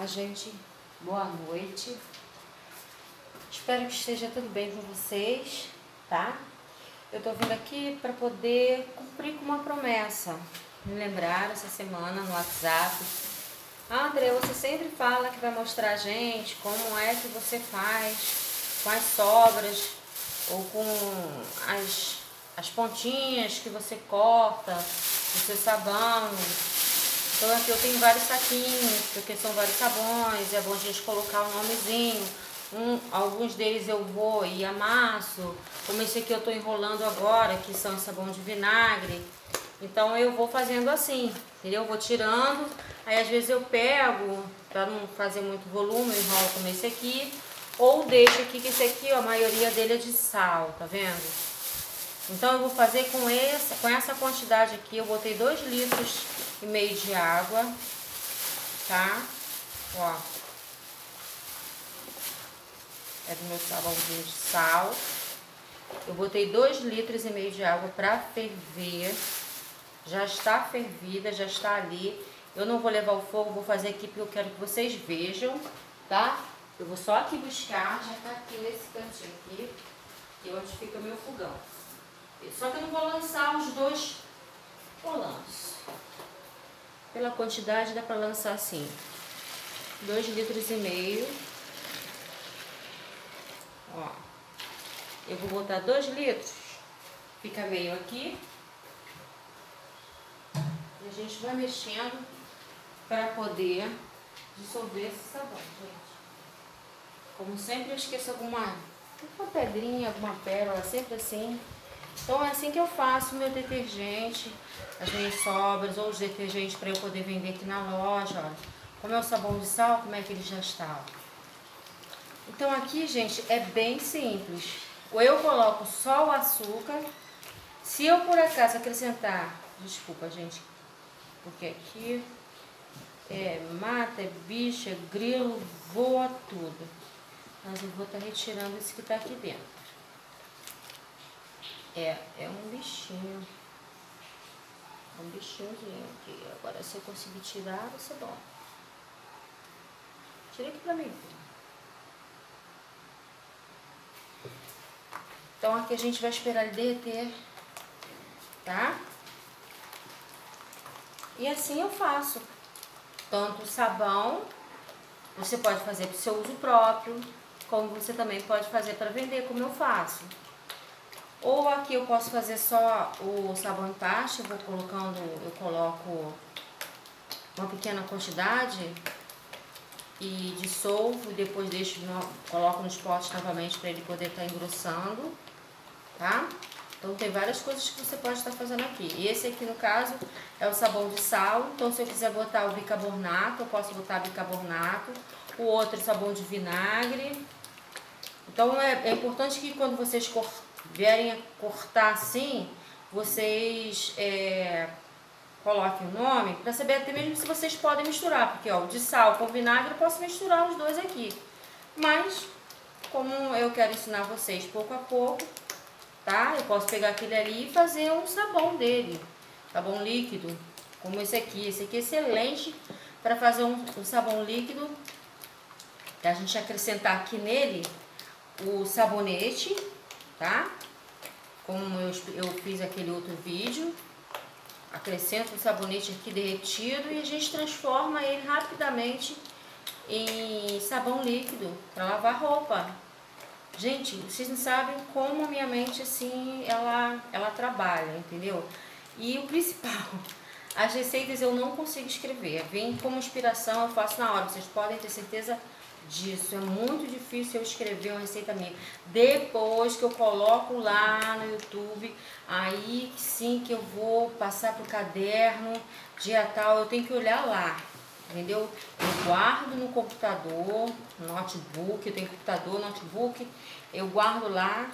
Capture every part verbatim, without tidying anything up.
Olá, gente, boa noite. Espero que esteja tudo bem com vocês, tá? Eu tô vindo aqui para poder cumprir com uma promessa. Me lembraram essa semana no WhatsApp. Ah, André, você sempre fala que vai mostrar a gente como é que você faz com as sobras ou com as, as pontinhas que você corta do seu sabão. Então aqui eu tenho vários saquinhos, porque são vários sabões, é bom a gente colocar o nomezinho. Um, alguns deles eu vou e amasso, como esse aqui eu estou enrolando agora, que são sabão de vinagre. Então eu vou fazendo assim, entendeu? Eu vou tirando, aí às vezes eu pego, para não fazer muito volume, eu enrolo como esse aqui. Ou deixo aqui, que esse aqui, ó, a maioria dele é de sal, tá vendo? Então eu vou fazer com essa, com essa quantidade aqui, eu botei dois litros e meio de água, tá? Ó. É do meu sabãozinho de sal. Eu botei dois litros e meio de água para ferver. Já está fervida, já está ali. Eu não vou levar o fogo, vou fazer aqui porque eu quero que vocês vejam, tá? Eu vou só aqui buscar, já tá aqui nesse cantinho aqui, que é onde fica o meu fogão. Só que eu não vou lançar os dois rolando. Pela quantidade dá para lançar assim, dois litros e meio. Ó, eu vou botar dois litros, fica meio aqui. E a gente vai mexendo para poder dissolver esse sabão, gente. Como sempre eu esqueço alguma, alguma pedrinha, alguma pérola, sempre assim. Então é assim que eu faço o meu detergente, as minhas sobras ou os detergentes para eu poder vender aqui na loja. Olha, como é o sabão de sal, como é que ele já está. Então aqui, gente, é bem simples. Ou eu coloco só o açúcar. Se eu por acaso acrescentar, desculpa, gente, porque aqui é mata, é bicho, é grilo, voa tudo. Mas eu vou estar retirando esse que está aqui dentro. É, é um bichinho. É um bichinhozinho aqui. Agora se eu conseguir tirar, vai ser bom. Tira aqui pra mim. Então aqui a gente vai esperar ele derreter, tá? E assim eu faço. Tanto o sabão, você pode fazer para o seu uso próprio, como você também pode fazer para vender, como eu faço. Ou aqui eu posso fazer só o sabão em pasta, eu vou colocando, eu coloco uma pequena quantidade e dissolvo e depois deixo, coloco nos potes novamente para ele poder estar engrossando, tá? Então tem várias coisas que você pode estar fazendo aqui. E esse aqui no caso é o sabão de sal, então se eu quiser botar o bicarbonato, eu posso botar bicarbonato. O outro é sabão de vinagre. Então é, é importante que quando vocês cortarem, vierem a cortar assim, vocês é, coloquem o nome para saber até mesmo se vocês podem misturar, porque ó, o de sal com vinagre eu posso misturar os dois aqui, mas como eu quero ensinar vocês pouco a pouco, tá? Eu posso pegar aquele ali e fazer um sabão dele, sabão líquido, como esse aqui. Esse aqui é excelente para fazer um, um sabão líquido, que a gente acrescentar aqui nele o sabonete, tá? Como eu, eu fiz aquele outro vídeo, acrescento o sabonete aqui derretido e a gente transforma ele rapidamente em sabão líquido para lavar roupa. Gente, vocês não sabem como a minha mente assim, ela, ela trabalha, entendeu? E o principal, as receitas eu não consigo escrever, vem como inspiração, eu faço na hora, vocês podem ter certeza disso. É muito difícil eu escrever uma receita minha. Depois que eu coloco lá no YouTube, aí sim que eu vou passar pro caderno, dia tal, eu tenho que olhar lá, entendeu? Eu guardo no computador, no notebook, eu tenho computador, notebook, eu guardo lá,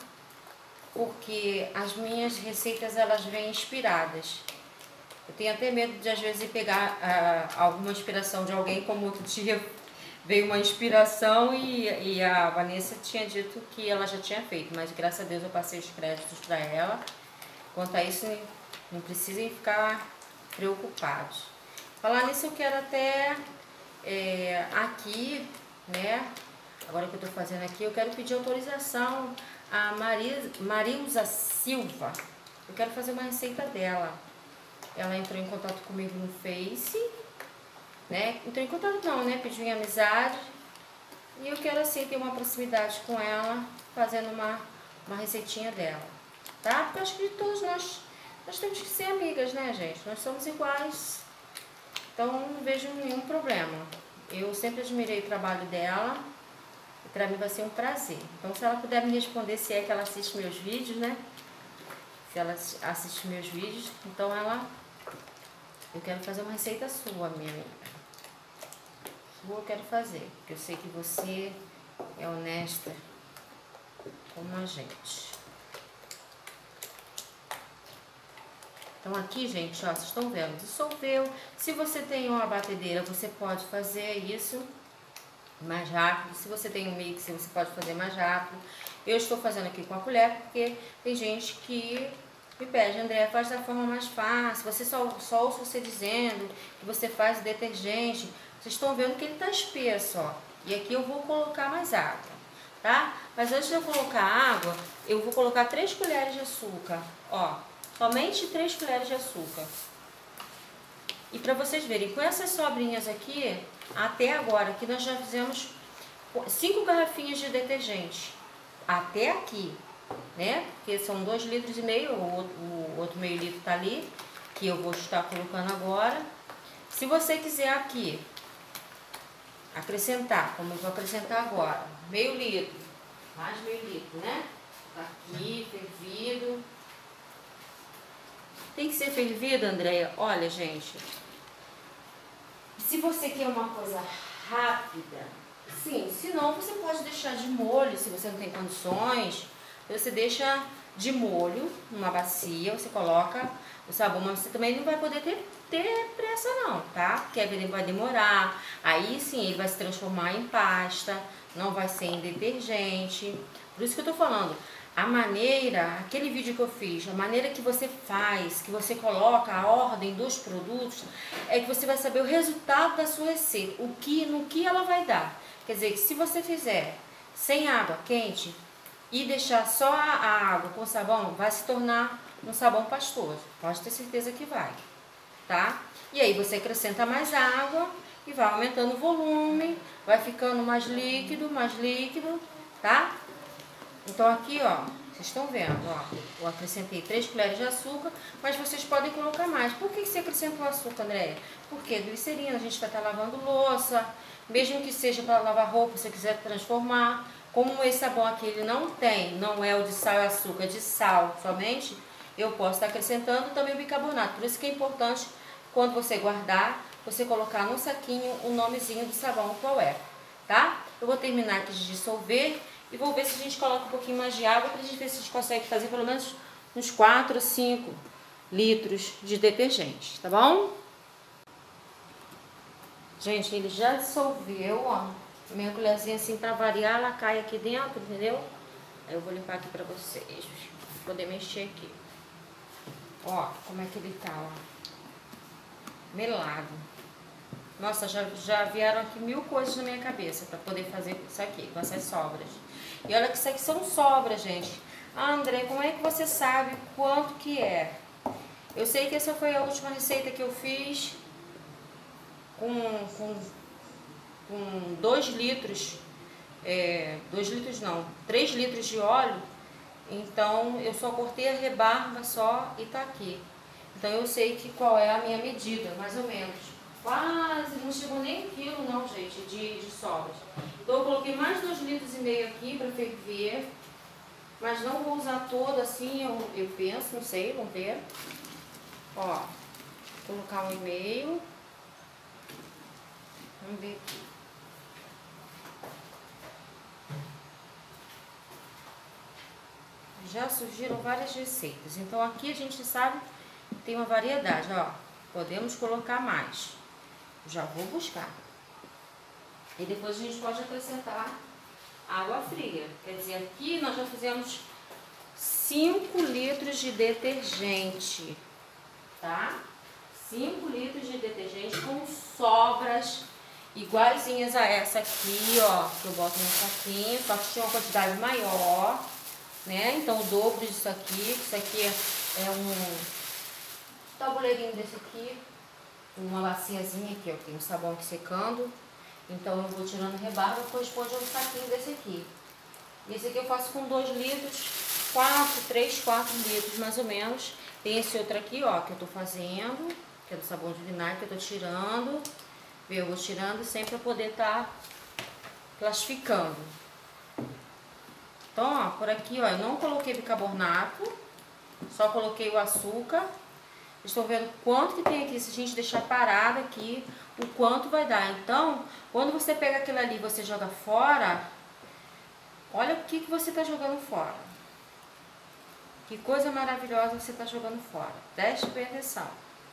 porque as minhas receitas elas vêm inspiradas. Eu tenho até medo de às vezes pegar uh, alguma inspiração de alguém, como outro dia veio uma inspiração e, e a Vanessa tinha dito que ela já tinha feito, mas graças a Deus eu passei os créditos para ela. Quanto a isso, não precisem ficar preocupados. Falar nisso, eu quero até é, aqui, né, agora que eu tô fazendo aqui, eu quero pedir autorização a Maria, Marilza Silva. Eu quero fazer uma receita dela. Ela entrou em contato comigo no Face, né, entrou em contato não, né, pediu em amizade. E eu quero assim ter uma proximidade com ela, fazendo uma, uma receitinha dela, tá? Porque eu acho que todos nós, nós temos que ser amigas, né, gente? Nós somos iguais, então não vejo nenhum problema. Eu sempre admirei o trabalho dela e pra mim vai ser um prazer. Então se ela puder me responder se é que ela assiste meus vídeos, né? Se ela assiste meus vídeos, então ela... Eu quero fazer uma receita sua, minha amiga. Eu quero fazer, porque eu sei que você é honesta como a gente. Então aqui, gente, ó, vocês estão vendo, dissolveu. Se você tem uma batedeira, você pode fazer isso mais rápido. Se você tem um mixer, você pode fazer mais rápido. Eu estou fazendo aqui com a colher, porque tem gente que me pede, André, faz da forma mais fácil. Você só, só ouço você dizendo que você faz detergente. Vocês estão vendo que ele tá espesso, ó. E aqui eu vou colocar mais água, tá? Mas antes de eu colocar água, eu vou colocar três colheres de açúcar, ó. Somente três colheres de açúcar. E para vocês verem, com essas sobrinhas aqui, até agora, aqui nós já fizemos cinco garrafinhas de detergente. Até aqui, né? Porque são dois litros e meio, o outro, o outro meio litro tá ali, que eu vou estar colocando agora. Se você quiser aqui acrescentar, como eu vou acrescentar agora, meio litro, mais meio litro, né? Tá aqui, fervido. Tem que ser fervido, Andréia? Olha, gente, se você quer uma coisa rápida, sim, se não, você pode deixar de molho, se você não tem condições, você deixa de molho numa bacia, você coloca o sabão, mas você também não vai poder ter ter pressa não, tá? Porque ele vai demorar, aí sim ele vai se transformar em pasta, não vai ser em detergente. Por isso que eu tô falando, a maneira, aquele vídeo que eu fiz, a maneira que você faz, que você coloca a ordem dos produtos, é que você vai saber o resultado da sua receita, o que, no que ela vai dar. Quer dizer, que se você fizer sem água quente e deixar só a água com sabão, vai se tornar um sabão pastoso, pode ter certeza que vai. Tá? E aí você acrescenta mais água e vai aumentando o volume, vai ficando mais líquido, mais líquido, tá? Então aqui, ó, vocês estão vendo, ó, eu acrescentei três colheres de açúcar, mas vocês podem colocar mais. Por que você acrescentou açúcar, Andréia? Porque glicerina, a gente vai estar lavando louça, mesmo que seja para lavar roupa, se você quiser transformar. Como esse sabão aqui ele não tem, não é o de sal e açúcar, é de sal somente, eu posso estar acrescentando também o bicarbonato. Por isso que é importante, quando você guardar, você colocar no saquinho o nomezinho do sabão, qual é, tá? Eu vou terminar aqui de dissolver e vou ver se a gente coloca um pouquinho mais de água, pra gente ver se a gente consegue fazer pelo menos uns quatro, cinco litros de detergente, tá bom? Gente, ele já dissolveu, ó. Minha colherzinha assim, pra variar, ela cai aqui dentro, entendeu? Aí eu vou limpar aqui pra vocês, pra poder mexer aqui. Ó, como é que ele tá, ó. Melado. Nossa, já, já vieram aqui mil coisas na minha cabeça pra poder fazer isso aqui, com essas sobras. E olha que isso aqui são sobras, gente. Ah, André, como é que você sabe quanto que é? Eu sei que essa foi a última receita que eu fiz com, com, com dois litros, é, dois litros não, três litros de óleo. Então, eu só cortei a rebarba só e tá aqui. Então, eu sei que qual é a minha medida, mais ou menos. Quase, não chegou nem um quilo não, gente, de, de sobras. Então, eu coloquei mais dois litros e meio aqui para ferver. Mas não vou usar todo assim, eu, eu penso, não sei, vamos ver. Ó, vou colocar um e meio. Vamos ver aqui. Já surgiram várias receitas, então aqui a gente sabe que tem uma variedade, ó. Podemos colocar mais. Já vou buscar. E depois a gente pode acrescentar água fria. Quer dizer, aqui nós já fizemos cinco litros de detergente, tá? cinco litros de detergente com sobras. iguaizinhas a essa aqui, ó, que eu boto no saquinho, só que tinha uma quantidade maior, né? Então o dobro disso aqui, isso aqui é um tabuleirinho desse aqui, uma baciazinha aqui, ó, tem um sabão aqui secando. Então eu vou tirando rebarba, depois pôr um saquinho desse aqui. Esse aqui eu faço com dois litros, quatro, três, quatro litros mais ou menos. Tem esse outro aqui, ó, que eu tô fazendo, que é do sabão de vinagre, que eu tô tirando. Eu vou tirando sempre para poder estar tá classificando. Então, ó, por aqui, ó, eu não coloquei bicarbonato, só coloquei o açúcar. Estão vendo quanto que tem aqui, se a gente deixar parado aqui, o quanto vai dar. Então, quando você pega aquilo ali e você joga fora, olha o que, que você está jogando fora. Que coisa maravilhosa você está jogando fora. Preste bem atenção.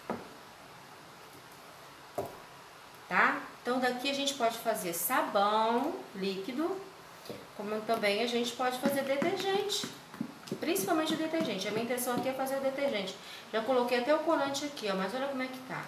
Tá? Então, daqui a gente pode fazer sabão líquido, como também a gente pode fazer detergente. Principalmente o detergente. A minha intenção aqui é fazer o detergente. Já coloquei até o corante aqui, ó, mas olha como é que tá.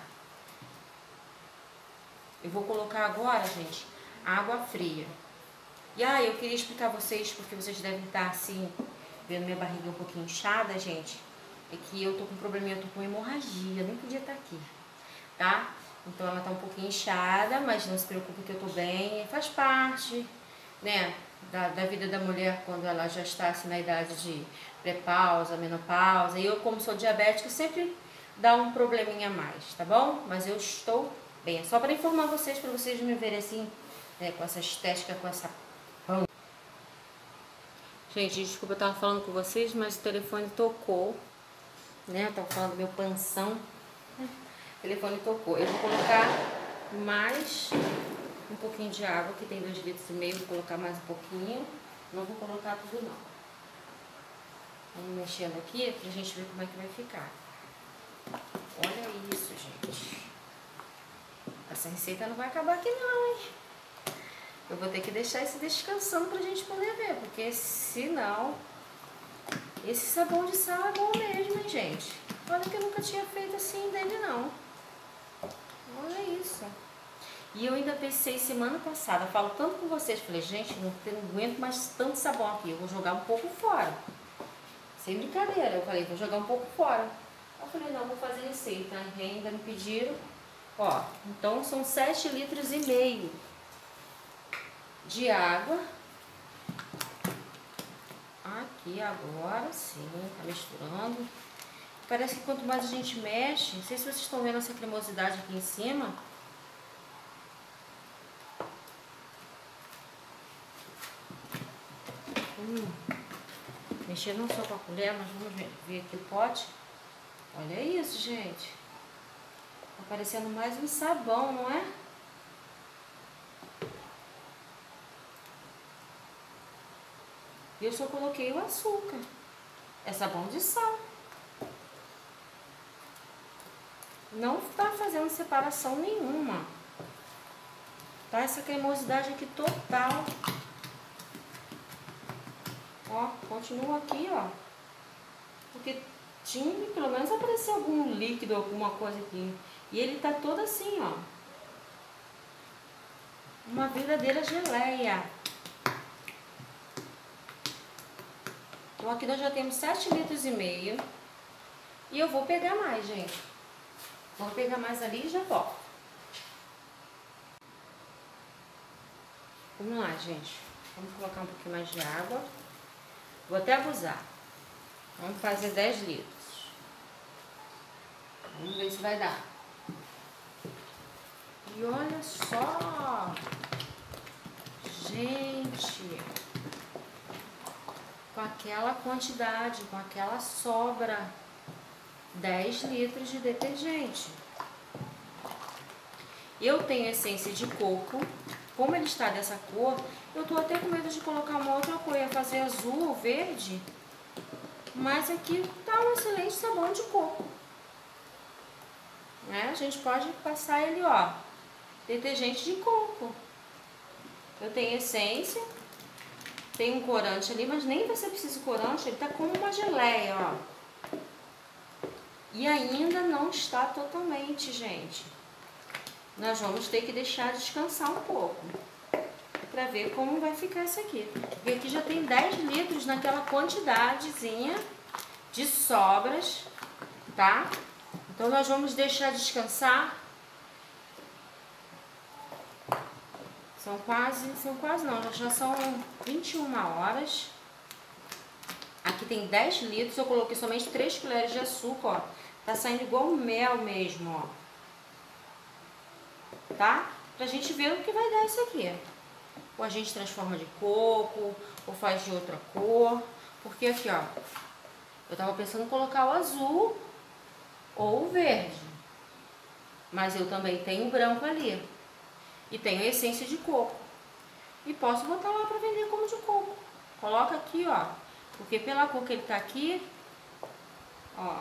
Eu vou colocar agora, gente, água fria. E aí, ah, eu queria explicar a vocês, porque vocês devem estar assim, vendo minha barriga um pouquinho inchada, gente. É que eu tô com um probleminha, eu tô com hemorragia, nem podia estar aqui, tá? Então ela tá um pouquinho inchada, mas não se preocupe que eu tô bem, faz parte, né, da, da vida da mulher quando ela já está assim, na idade de pré-pausa, menopausa. E eu, como sou diabética, sempre dá um probleminha a mais, tá bom? Mas eu estou bem. É só para informar vocês, para vocês me verem assim, né, com essa estética, com essa pão. Gente, desculpa, eu tava falando com vocês, mas o telefone tocou, né? Eu tava falando do meu panção. O telefone tocou. Eu vou colocar mais um pouquinho de água, que tem dois litros e meio, vou colocar mais um pouquinho. Não vou colocar tudo não. Vamos mexendo aqui pra gente ver como é que vai ficar. Olha isso, gente. Essa receita não vai acabar aqui não, hein? Eu vou ter que deixar esse descansando pra gente poder ver, porque senão... Esse sabão de sal é bom mesmo, hein, gente? Olha que eu nunca tinha feito assim dele, não. Olha isso. E eu ainda pensei semana passada, falo tanto com vocês, falei, gente, não, não aguento mais tanto sabão aqui, eu vou jogar um pouco fora. Sem brincadeira, eu falei, vou jogar um pouco fora. Eu falei, não, vou fazer receita, ainda me pediram. Ó, então são sete litros e meio de água. Aqui agora, sim, tá misturando. Parece que quanto mais a gente mexe, não sei se vocês estão vendo essa cremosidade aqui em cima. Hum. Mexer não só com a colher, mas vamos ver, ver aqui o pote. Olha isso, gente. Tá parecendo mais um sabão, não é? E eu só coloquei o açúcar. É sabão de sal. Não tá fazendo separação nenhuma. Tá essa cremosidade aqui total. Ó, continua aqui, ó. Porque tinha que pelo menos aparecer algum líquido, alguma coisa aqui. E ele tá todo assim, ó. Uma verdadeira geleia. Então aqui nós já temos sete litros e meio. E eu vou pegar mais, gente. Vou pegar mais ali e já volto. Vamos lá, gente. Vamos colocar um pouquinho mais de água. Vou até abusar. Vamos fazer dez litros. Vamos ver se vai dar. E olha só. Gente. Com aquela quantidade, com aquela sobra. dez litros de detergente. Eu tenho essência de coco. Como ele está dessa cor, eu tô até com medo de colocar uma outra cor, ia fazer azul ou verde. Mas aqui tá um excelente sabão de coco. Né? A gente pode passar ele, ó, detergente de coco. Eu tenho essência, tem um corante ali, mas nem vai ser preciso corante, ele tá como uma geleia, ó. E ainda não está totalmente, gente. nós vamos ter que deixar descansar um pouco, para ver como vai ficar isso aqui. Porque aqui já tem dez litros naquela quantidadezinha de sobras, tá? Então nós vamos deixar descansar. São quase, são quase não, já são vinte e uma horas. Aqui tem dez litros, eu coloquei somente três colheres de açúcar, ó. Tá saindo igual mel mesmo, ó. Tá? Pra gente ver o que vai dar isso aqui. Ou a gente transforma de coco, ou faz de outra cor. Porque aqui, ó, eu tava pensando em colocar o azul ou o verde. Mas eu também tenho o branco ali. E tenho a essência de coco. E posso botar lá pra vender como de coco. Coloca aqui, ó. Porque pela cor que ele tá aqui, ó.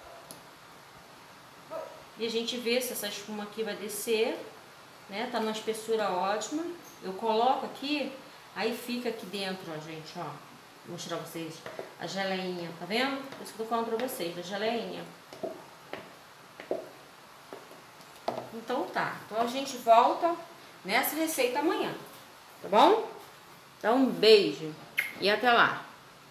E a gente vê se essa espuma aqui vai descer, né? Tá numa espessura ótima. Eu coloco aqui, aí fica aqui dentro, ó, gente, ó. Vou mostrar pra vocês a geleinha, tá vendo? Por isso que eu tô falando pra vocês, da geleinha. Então tá. Então a gente volta nessa receita amanhã, tá bom? Então um beijo e até lá.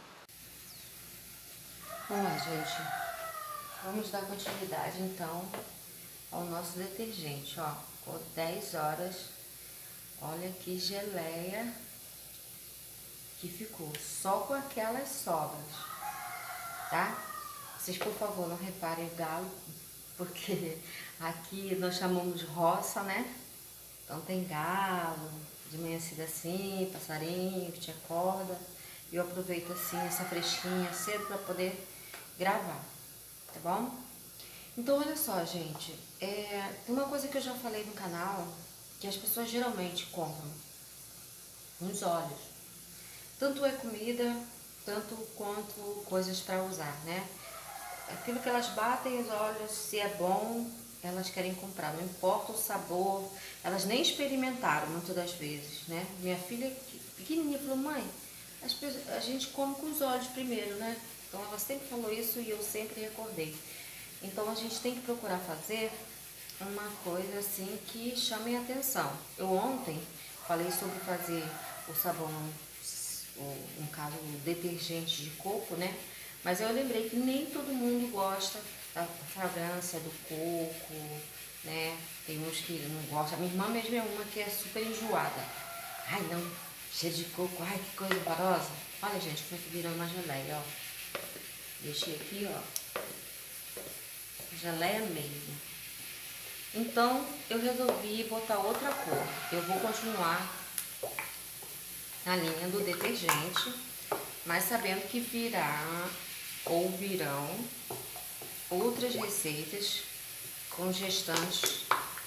Vamos lá, gente. Vamos dar continuidade então ao nosso detergente, ó. Ficou dez horas. Olha que geleia que ficou, só com aquelas sobras, tá? Vocês, por favor, não reparem o galo, porque aqui nós chamamos de roça, né? Então tem galo, de manhã cedo assim, passarinho que te acorda. E eu aproveito assim, essa fresquinha cedo para poder gravar, tá bom? Então, olha só, gente, é, tem uma coisa que eu já falei no canal, que as pessoas geralmente compram nos olhos. Tanto é comida, tanto quanto coisas para usar, né? Aquilo que elas batem os olhos, se é bom, elas querem comprar. Não importa o sabor, elas nem experimentaram muitas das vezes, né? Minha filha pequenininha falou, mãe, a gente come com os olhos primeiro, né? Então ela sempre falou isso e eu sempre recordei. Então a gente tem que procurar fazer uma coisa assim que chame a atenção. Eu ontem falei sobre fazer o sabão, no caso o detergente de coco, né? Mas eu lembrei que nem todo mundo gosta da fragrância do coco, né? Tem uns que não gostam. A minha irmã mesmo é uma que é super enjoada. Ai não, cheiro de coco, ai que coisa horrorosa. Olha, gente, como é que virou uma geleia, ó. Deixei aqui, ó. Geleia mesmo. Então, eu resolvi botar outra cor. Eu vou continuar na linha do detergente, mas sabendo que virá ou virão outras receitas com gestantes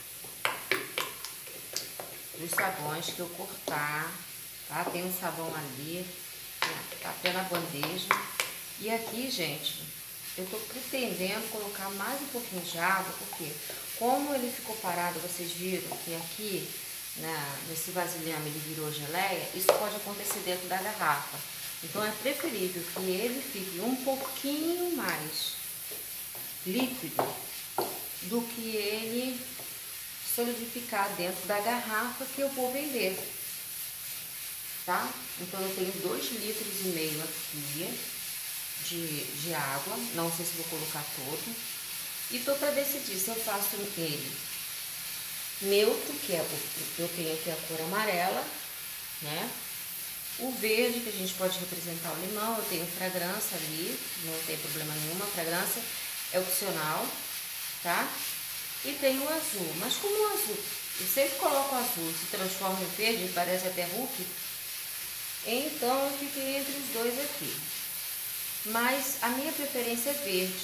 dos sabões que eu cortar, tá? Tem um sabão ali, tá até na bandeja. E aqui, gente, eu tô pretendendo colocar mais um pouquinho de água, porque como ele ficou parado, vocês viram que aqui na, nesse vasilhame ele virou geleia, isso pode acontecer dentro da garrafa. Então é preferível que ele fique um pouquinho mais líquido do que ele solidificar dentro da garrafa que eu vou vender, tá? Então eu tenho dois litros e meio aqui de, de água, não sei se vou colocar todo, e tô para decidir se eu faço ele neutro, que é o, eu tenho aqui a cor amarela, né? O verde, que a gente pode representar o limão, eu tenho fragrância ali, não tem problema nenhum, a fragrância é opcional, tá? E tem o azul, mas como o azul, eu sempre coloco o azul, se transforma em verde, parece até Hulk, então eu fiquei entre os dois aqui. Mas a minha preferência é verde,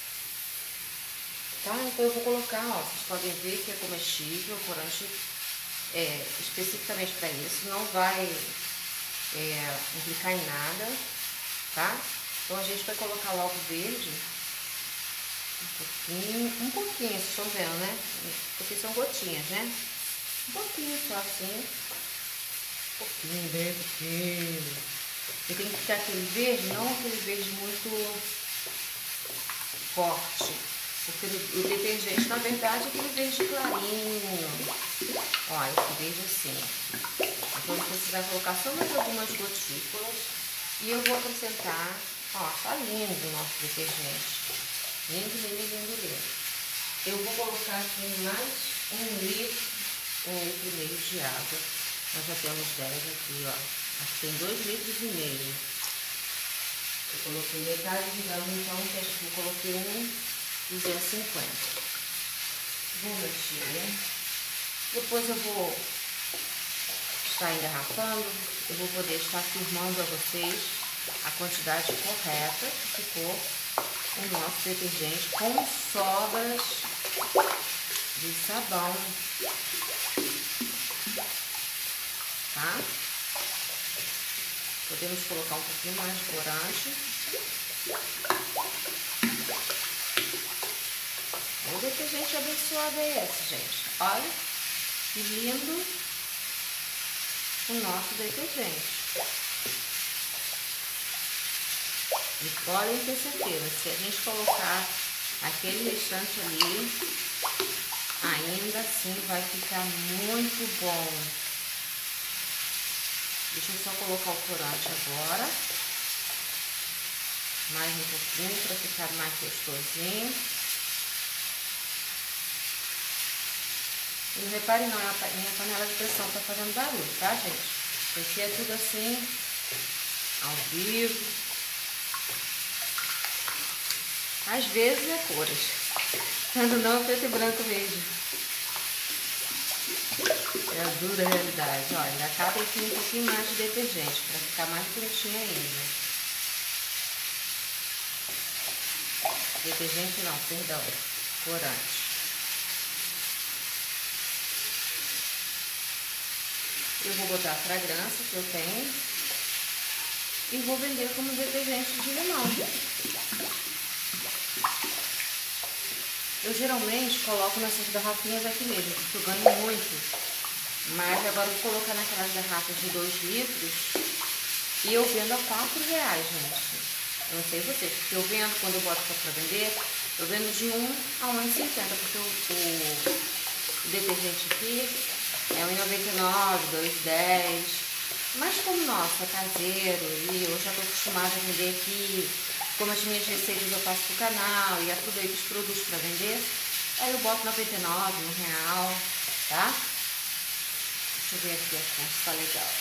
tá? Então eu vou colocar, ó, vocês podem ver que é comestível, o corante é especificamente para isso, não vai é, implicar em nada, tá? Então a gente vai colocar logo verde, um pouquinho, um pouquinho, vocês estão vendo, né? Porque são gotinhas, né? Um pouquinho só assim, um pouquinho, bem pouquinho. E tem que ficar aquele verde, não aquele verde muito forte, Porque o detergente, na verdade, é aquele verde clarinho. Ó, esse verde assim. Então você vai colocar só mais algumas gotículas. E eu vou acrescentar, ó, tá lindo o nosso detergente. Lindo, lindo, lindo, lindo. Eu vou colocar aqui mais um litro, um litro e meio de água. Nós já temos dez aqui, ó. Aqui tem dois litros e meio. Eu coloquei metade de grama, então eu coloquei um duzentos e cinquenta. Vou mexer. Depois eu vou estar engarrafando. Eu vou poder estar afirmando a vocês a quantidade correta que ficou o nosso detergente com sobras de sabão. Tá? Podemos colocar um pouquinho mais de corante. O detergente abençoado é esse, gente. Olha que lindo o nosso detergente. E podem ter certeza, se a gente colocar aquele restante ali, ainda assim vai ficar muito bom. Deixa eu só colocar o corante agora. Mais um pouquinho para ficar mais gostosinho. E não reparem não, a minha panela de pressão tá fazendo barulho, tá, gente? Porque é tudo assim, ao vivo. Às vezes é cores, quando não é preto e branco mesmo. É a dura realidade. Olha, ainda cabe aqui um pouquinho mais de detergente, para ficar mais bonitinho ainda. Detergente não, perdão, corante. Eu vou botar a fragrância que eu tenho e vou vender como detergente de limão. Eu geralmente coloco nessas garrafinhas aqui mesmo, porque eu ganho muito. Mas agora eu vou colocar naquelas garrafas de dois litros e eu vendo a quatro reais, gente. Eu não sei vocês, porque eu vendo, quando eu boto para vender, eu vendo de um a um e cinquenta, porque o, o, o detergente aqui é um e noventa e nove, dois e dez. Mas como nosso é caseiro e eu já estou acostumada a vender aqui, como as minhas receitas eu faço pro canal e aproveito os produtos para vender, aí eu boto noventa e nove, um real, tá? Deixa eu ver aqui a cor se tá legal.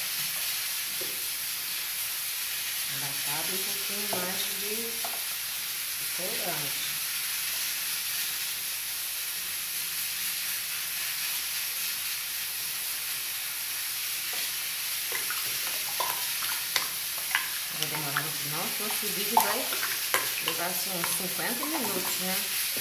Ainda cabe um pouquinho mais de corante. Vai demorar muito não, porque esse vídeo vai levar assim, uns cinquenta minutos, né?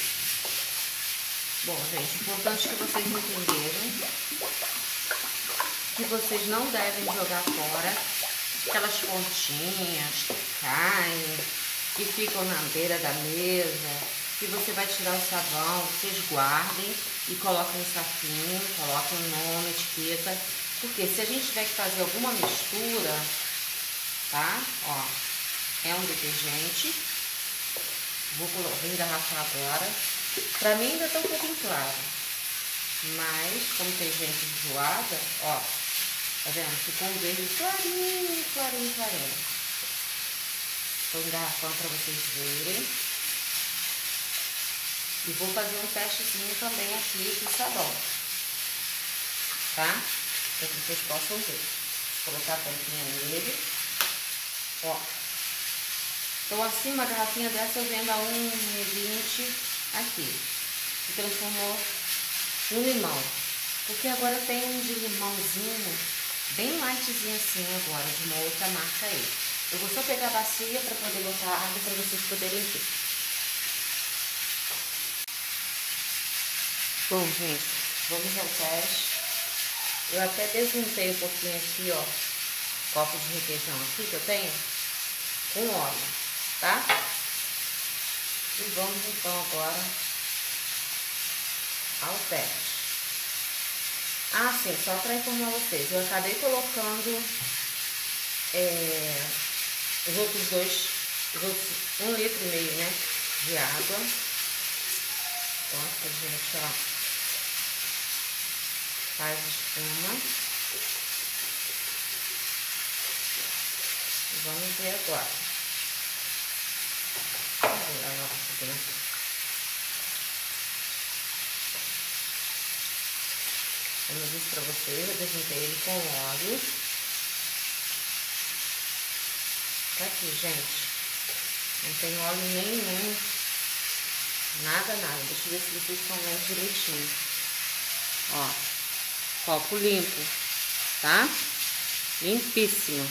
Bom, gente, importante que vocês entenderam que vocês não devem jogar fora aquelas pontinhas que caem, que ficam na beira da mesa, que você vai tirar o sabão, vocês guardem e coloquem um saquinho, coloquem o nome, etiqueta, porque se a gente tiver que fazer alguma mistura, tá? Ó, é um detergente, vou, vou engarrafar agora, pra mim ainda tá um pouquinho claro, mas como tem gente enjoada, ó, tá vendo? Ficou um verde clarinho, clarinho, clarinho. Estou engarrafando para vocês verem. E vou fazer um testezinho também aqui do sabão, tá? Para que vocês possam ver. Vou colocar a tampinha nele. Ó. Então assim, uma garrafinha dessa eu vendo a um e vinte aqui. Se transformou no limão. Porque agora tem um de limãozinho bem lightzinho assim agora, de uma outra marca aí. Eu vou só pegar a bacia para poder botar água para vocês poderem ver. Bom, gente, vamos ao teste. Eu até desuntei um pouquinho aqui, ó, copo de requeijão aqui que eu tenho, com óleo, tá? E vamos então agora ao teste. Ah, sim, só para informar vocês, eu acabei colocando é, os outros dois, os outros um litro e meio, né, de água. Então aqui a gente, ó, faz espuma. E vamos ver agora. Vou lavar um pouquinho aqui. Como eu disse pra vocês, eu desuntei ele com óleo. Tá aqui, gente. Não tem óleo nenhum. Nada, nada. Deixa eu ver se vocês estão vendo direitinho. Ó. Copo limpo. Tá? Limpíssimo.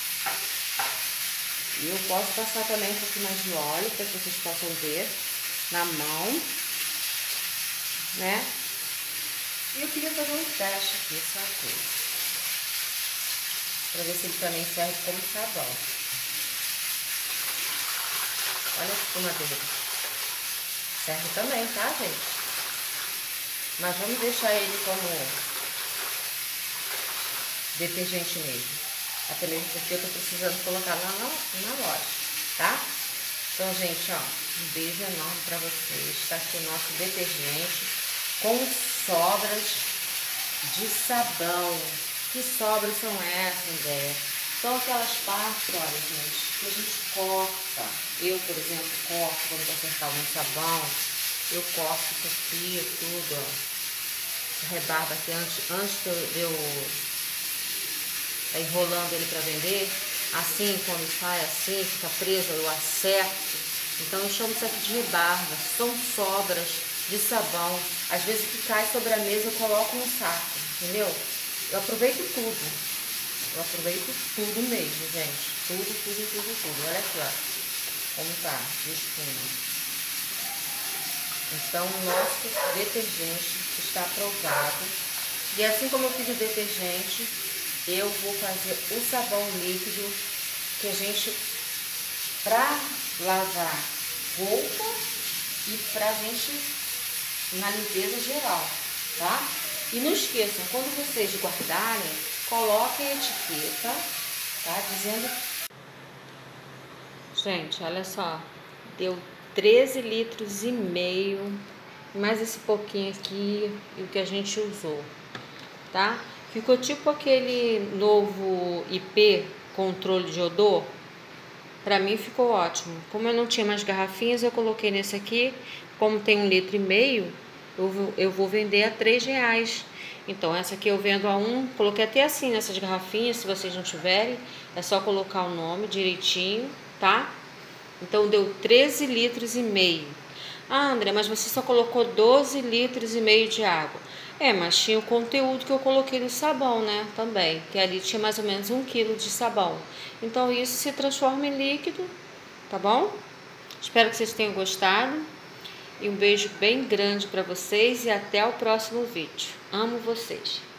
E eu posso passar também um pouquinho mais de óleo, para que vocês possam ver na mão. Né? E eu queria fazer um teste aqui, sabe? Para ver se ele também serve como sabão. Olha a espuma dele. Serve também, tá, gente? Mas vamos deixar ele como detergente mesmo. Até mesmo porque eu tô precisando colocar lá na, na loja, tá? Então, gente, ó, um beijo enorme pra vocês. Tá aqui o nosso detergente com sobras de sabão. Que sobras são essas, Andréia? São aquelas partes, olha, gente, que a gente corta. Eu, por exemplo, corto quando vou acertar um sabão. Eu corto isso aqui, tudo, ó. Rebarba aqui antes, antes de eu tá enrolando ele para vender. Assim, quando sai assim, fica preso, eu acerto. Então, eu chamo isso aqui de rebarba. São sobras de sabão. Às vezes, que cai sobre a mesa, eu coloco no saco, entendeu? Eu aproveito tudo. Eu aproveito tudo mesmo, gente. Tudo, tudo, tudo, tudo. Olha aqui, ó. Como tá de espuma. Então, o nosso detergente está aprovado. E assim como eu fiz o detergente, eu vou fazer o sabão líquido que a gente, pra lavar roupa e pra gente na limpeza geral, tá? E não esqueçam, quando vocês guardarem, coloquem a etiqueta, tá? Dizendo... Gente, olha só, deu treze litros e meio, mais esse pouquinho aqui, e o que a gente usou, tá? Ficou tipo aquele novo I P, controle de odor. Pra mim ficou ótimo. Como eu não tinha mais garrafinhas, eu coloquei nesse aqui. Como tem um litro e meio, eu vou, eu vou vender a três reais. Então, essa aqui eu vendo a um. Coloquei até assim nessas garrafinhas, se vocês não tiverem. É só colocar o nome direitinho, tá? Então, deu treze litros e meio. Ah, André, mas você só colocou doze litros e meio de água. É, mas tinha o conteúdo que eu coloquei no sabão, né? Também, que ali tinha mais ou menos um quilo de sabão. Então, isso se transforma em líquido, tá bom? Espero que vocês tenham gostado. E um beijo bem grande para vocês e até o próximo vídeo. Amo vocês!